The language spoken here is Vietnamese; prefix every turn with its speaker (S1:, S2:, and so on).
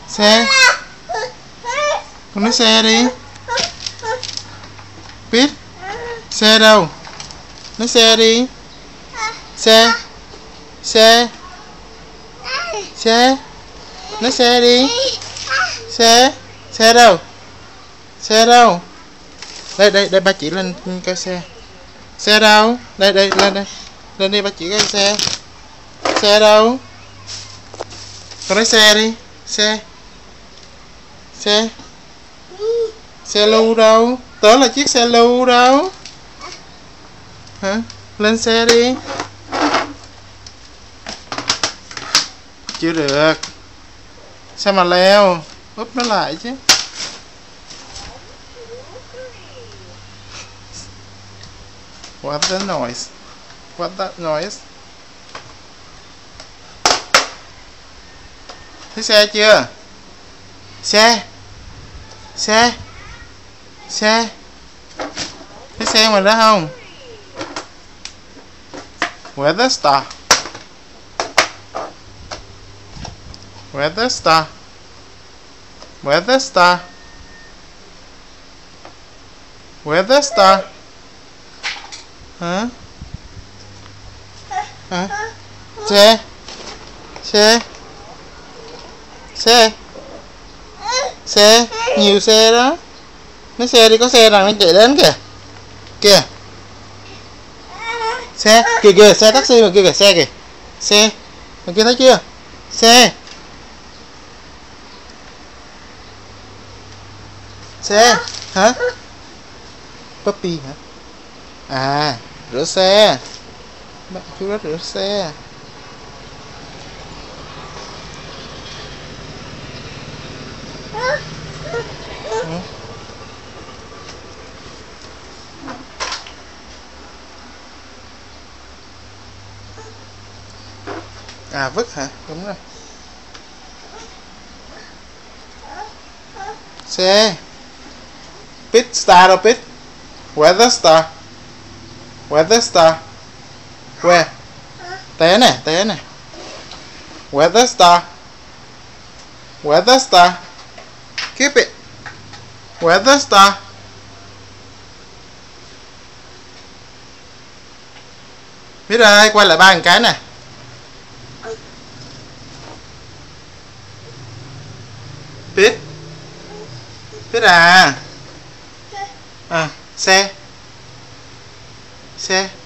S1: Xe. Con nói xe đi. Biết. Xe đâu? Nói xe đi. Xe. Xe. Xe. Nói xe đi. Xe. Xe đâu? Xe đâu? Đây ba chỉ lên coi xe. Xe đâu? Đây lên đây. Lên đi ba chỉ coi xe. Xe đâu? Con nói xe đi. Xe. Xe. Xe lưu đâu? Tớ là chiếc xe lưu đâu? Hả? Lên xe đi. Chưa được. Sao mà leo? Úp nó lại chứ. What's the noise? What's that noise? Thấy xe chưa? Xe. Xe. Xe. Thấy xe mà đó không? Where's the star? Where's the star? Where's the star? Where's the star? Hả? Hả? Xe. Xe. Xe. Xe. Nhiều xe đó. Nói xe đi, có xe rằng nó chạy đến kìa. Kìa. Xe. Kìa kìa, xe taxi mà kìa, xe kìa. Xe. Mà kia thấy chưa? Xe. Xe. Hả? Puppy hả? À, rửa xe. Bác chú đó rửa xe. À, vứt hả? Đúng rồi. Xe. Pit star đâu Pit? Where's the star? Where's the star? Where? Té nè, té nè. Where's the star? Where's the star? Keep it. Where's the star? Biết ơi, quay lại ba cái nè. Biết. Biết à. À, xe. Xe.